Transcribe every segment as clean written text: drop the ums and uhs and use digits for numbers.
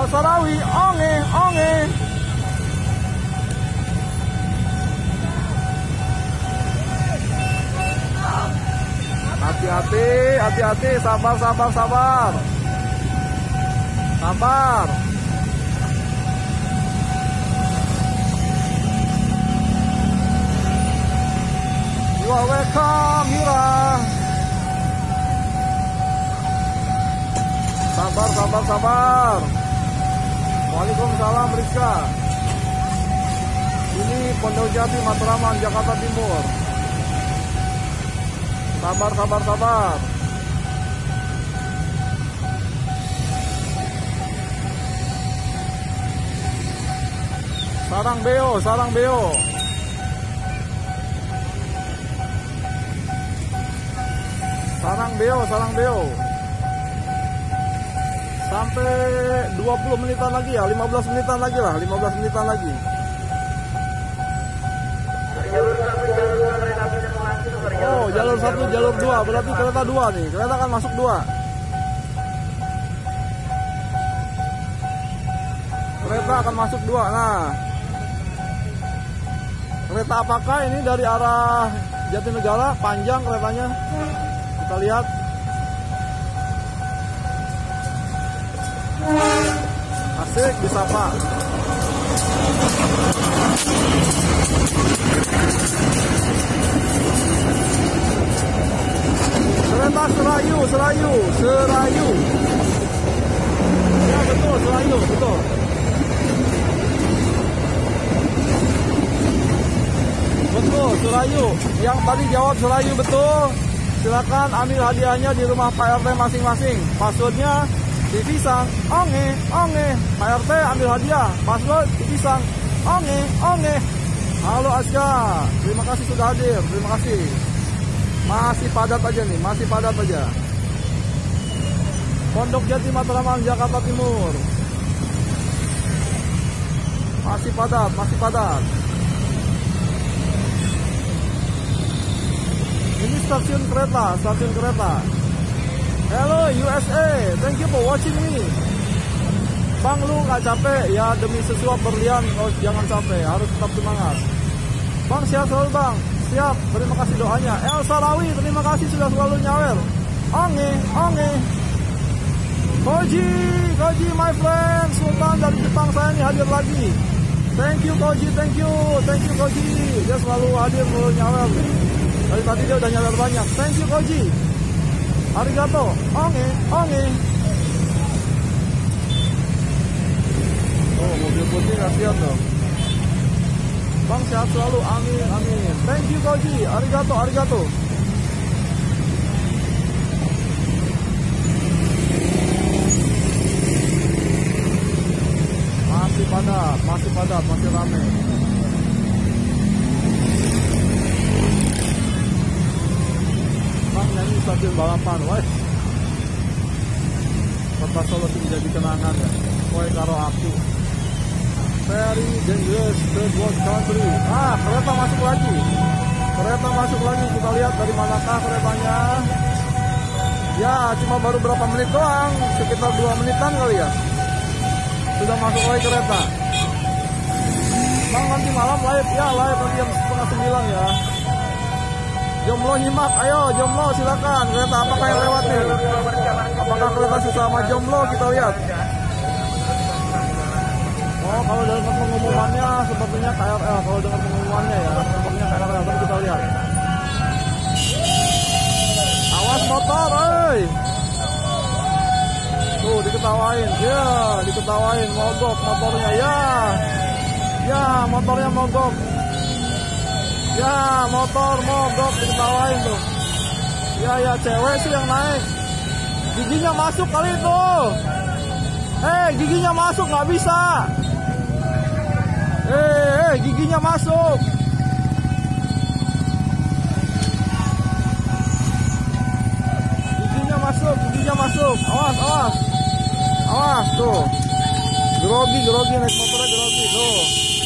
El Sarawi, onge, onge. Hati-hati, hati-hati, sabar, sabar, sabar. Sabar. You are welcome, Mira. Sabar, sabar, sabar. Waalaikumsalam, Rizka. Ini Pondok Jati, Matraman, Jakarta Timur. Sabar, sabar, sabar. Sarang beo, sarang beo. Sarang beo, sarang beo. Sampai 20 menitan lagi ya, 15 menitan lagi lah, 15 menitan lagi. Oh, jalur 1, jalur 2, berarti kereta 2 nih, kereta akan masuk 2. Kereta akan masuk 2, nah. Kereta apakah ini dari arah Jatinegara, panjang keretanya. Kita lihat. Asik disapa. Kereta Serayu, Serayu, Serayu. Ya betul, Serayu, betul. Betul, Serayu. Yang tadi jawab Serayu betul. Silakan ambil hadiahnya di rumah Pak RT masing-masing. Passwordnya dipisang, onge, onge. Pak RT ambil hadiah. Password dipisang, onge, onge. Halo Aska, terima kasih sudah hadir. Terima kasih. Masih padat aja nih, masih padat aja. Pondok Jati, Matraman, Jakarta Timur. Masih padat, masih padat. Ini stasiun kereta, stasiun kereta. Hello USA, thank you for watching me. Bang, lu nggak capek? Ya demi sesuap berlian, oh, jangan capek, harus tetap semangat. Bang, sehat selalu bang. Siap, terima kasih doanya. El Sarawi, terima kasih sudah selalu nyawer. Onge, onge. Koji, Koji my friend, Sultan dari Jepang saya nih hadir lagi. Thank you Koji, thank you Koji. Dia selalu hadir, selalu nyawer nih. Dari tadi dia udah nyawer banyak. Thank you Koji. Arigato. Onge, onge. Oh, mobil putih kasihan dong. Bang sehat selalu, amin, amin. Thank you Koji, arigato, arigato. Masih padat, masih rame. Bang nyanyi stasiun balapan, woi. Kota Solo jadi kenangan ya. Woi karo aku. Very dangerous third world country. Ah, kereta masuk lagi. Kereta masuk lagi. Kita lihat dari manakah keretanya. Ya, cuma baru berapa menit doang. Sekitar 2 menitan kali ya. Sudah masuk lagi kereta. Bang, nanti malam live ya, live nanti jam 8:30 ya. Jomblo nyimak, ayo jomblo silakan. Kereta apakah yang lewat nih? Apakah kereta sesama jomblo? Kita lihat. Oh, kalau dengar pengumumannya sepertinya KRL. Kalau dengar pengumumannya ya, sepertinya KRL. Tapi kita lihat. Awas motor, oi. Tuh diketawain, ya, diketawain, mogok motornya, ya. Ya, motornya mogok. Ya, motor mogok, diketawain tuh. Ya, cewek sih yang naik. Giginya masuk kali itu. Giginya masuk, nggak bisa. Giginya masuk. Giginya masuk. Awas, awas. Awas tuh. Grogi naik motornya grogi tuh.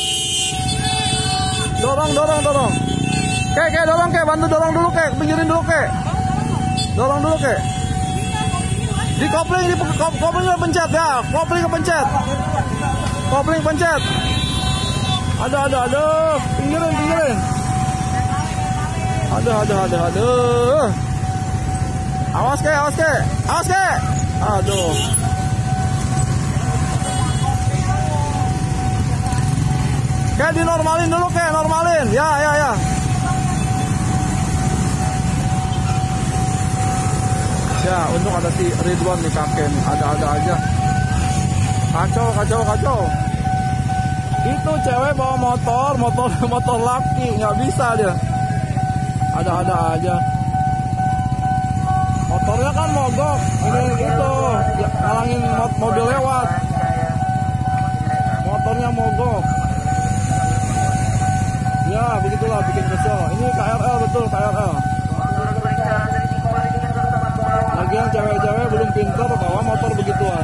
Dorong. Kek, dorong kek, bantu dorong dulu kek, pinggirin dulu kek. Dorong dulu kek. Di kopling, koplingnya pencet ya, kopling pencet. Kopling pencet. Aduh, pinggirin. Aduh. Awas ke. Aduh. Kayak dinormalin dulu, normalin. Ya. Ya, untung ada si Ridwan nih kakek nih. Ada aja. Kacau. Itu cewek bawa motor laki, nggak bisa dia. Ada aja. Motornya kan mogok, ini gitu, ngalangin mobil lewat. Motornya mogok. Ya, begitulah bikin kesel. Ini KRL betul, KRL. Lagian cewek-cewek belum pintar bawa motor begituan.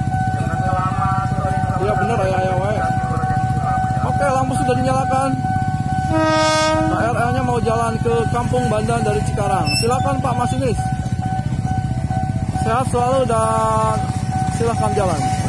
Iya bener ayah wae. Oke, lampu sudah dinyalakan. KRL-nya mau jalan ke Kampung Bandan dari Cikarang. Silakan Pak Masinis. Sehat selalu dan silakan jalan.